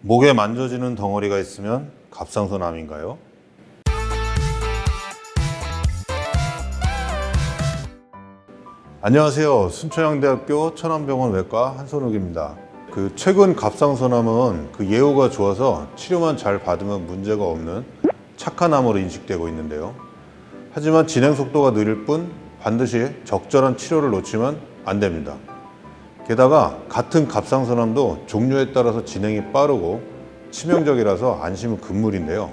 목에 만져지는 덩어리가 있으면 갑상선암인가요? 안녕하세요. 순천향대학교 천안병원 외과 한선욱입니다. 최근 갑상선암은 예후가 좋아서 치료만 잘 받으면 문제가 없는 착한 암으로 인식되고 있는데요. 하지만 진행 속도가 느릴 뿐 반드시 적절한 치료를 놓치면 안 됩니다. 게다가 같은 갑상선암도 종류에 따라서 진행이 빠르고 치명적이라서 안심은 금물인데요.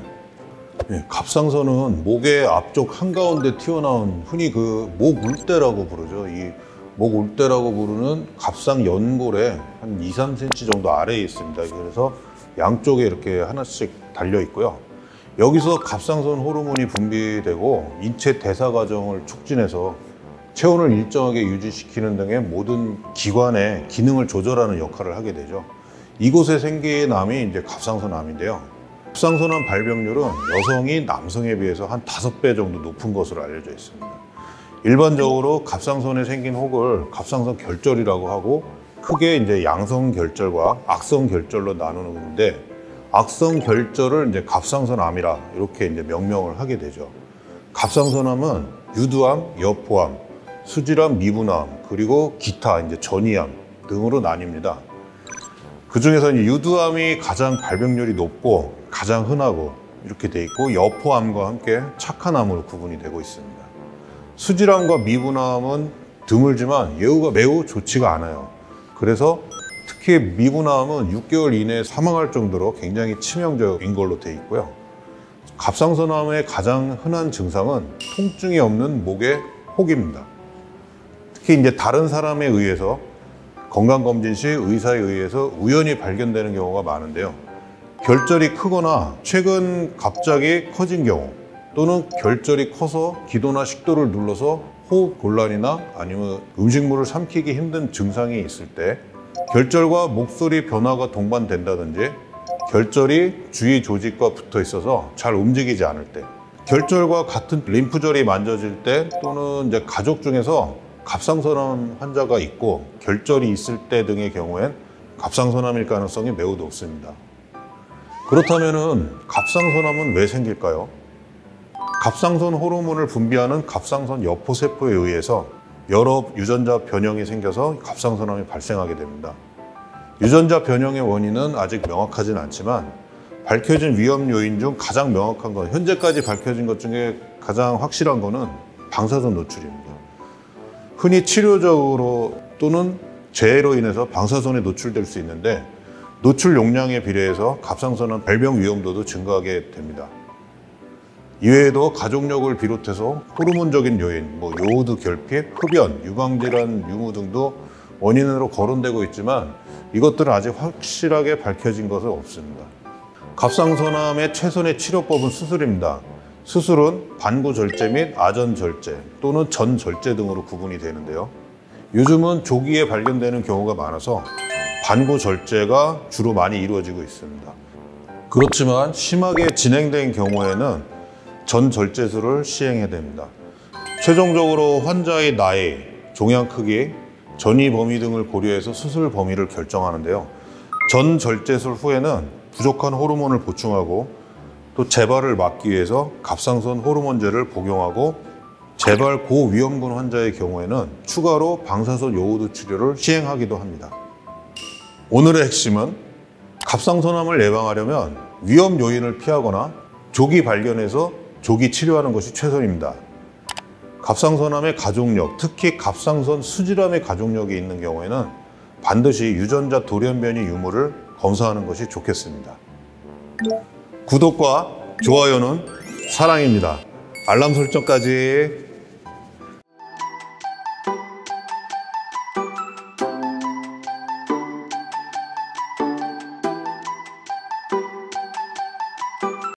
갑상선은 목의 앞쪽 한가운데 튀어나온 흔히 목 울대라고 부르죠. 이 목 울대라고 부르는 갑상 연골에 한 2-3cm 정도 아래에 있습니다. 그래서 양쪽에 이렇게 하나씩 달려 있고요. 여기서 갑상선 호르몬이 분비되고 인체 대사 과정을 촉진해서 체온을 일정하게 유지시키는 등의 모든 기관의 기능을 조절하는 역할을 하게 되죠. 이곳에 생긴 암이 이제 갑상선암인데요. 갑상선암 발병률은 여성이 남성에 비해서 한 5배 정도 높은 것으로 알려져 있습니다. 일반적으로 갑상선에 생긴 혹을 갑상선 결절이라고 하고 크게 이제 양성 결절과 악성 결절로 나누는데 악성 결절을 이제 갑상선암이라 이렇게 이제 명명을 하게 되죠. 갑상선암은 유두암, 여포암, 수질암, 미분암, 그리고 기타 이제 전이암 등으로 나뉩니다. 그 중에서 유두암이 가장 발병률이 높고 가장 흔하고 이렇게 돼 있고 여포암과 함께 착한 암으로 구분이 되고 있습니다. 수질암과 미분암은 드물지만 예후가 매우 좋지가 않아요. 그래서 특히 미분암은 6개월 이내에 사망할 정도로 굉장히 치명적인 걸로 돼 있고요. 갑상선암의 가장 흔한 증상은 통증이 없는 목의 혹입니다. 특히 이제 다른 사람에 의해서 건강검진 시 의사에 의해서 우연히 발견되는 경우가 많은데요. 결절이 크거나 최근 갑자기 커진 경우 또는 결절이 커서 기도나 식도를 눌러서 호흡 곤란이나 아니면 음식물을 삼키기 힘든 증상이 있을 때, 결절과 목소리 변화가 동반된다든지 결절이 주위 조직과 붙어 있어서 잘 움직이지 않을 때, 결절과 같은 림프절이 만져질 때 또는 이제 가족 중에서 갑상선암 환자가 있고 결절이 있을 때 등의 경우엔 갑상선암일 가능성이 매우 높습니다. 그렇다면은 갑상선암은 왜 생길까요? 갑상선 호르몬을 분비하는 갑상선 여포세포에 의해서 여러 유전자 변형이 생겨서 갑상선암이 발생하게 됩니다. 유전자 변형의 원인은 아직 명확하진 않지만 밝혀진 위험 요인 중 가장 명확한 건, 현재까지 밝혀진 것 중에 가장 확실한 거는 방사선 노출입니다. 흔히 치료적으로 또는 재해로 인해서 방사선에 노출될 수 있는데 노출 용량에 비례해서 갑상선암 발병 위험도도 증가하게 됩니다. 이외에도 가족력을 비롯해서 호르몬적인 요인, 요오드 결핍, 흡연, 유방질환 유무 등도 원인으로 거론되고 있지만 이것들은 아직 확실하게 밝혀진 것은 없습니다. 갑상선암의 최선의 치료법은 수술입니다. 수술은 반구절제 및 아전절제 또는 전절제 등으로 구분이 되는데요. 요즘은 조기에 발견되는 경우가 많아서 반구절제가 주로 많이 이루어지고 있습니다. 그렇지만 심하게 진행된 경우에는 전절제술을 시행해야 됩니다. 최종적으로 환자의 나이, 종양 크기, 전이 범위 등을 고려해서 수술 범위를 결정하는데요. 전절제술 후에는 부족한 호르몬을 보충하고 또 재발을 막기 위해서 갑상선 호르몬제를 복용하고 재발 고위험군 환자의 경우에는 추가로 방사선 요오드 치료를 시행하기도 합니다. 오늘의 핵심은 갑상선암을 예방하려면 위험 요인을 피하거나 조기 발견해서 조기 치료하는 것이 최선입니다. 갑상선암의 가족력, 특히 갑상선 수질암의 가족력이 있는 경우에는 반드시 유전자 돌연변이 유무를 검사하는 것이 좋겠습니다. 구독과 좋아요는 사랑입니다. 알람 설정까지.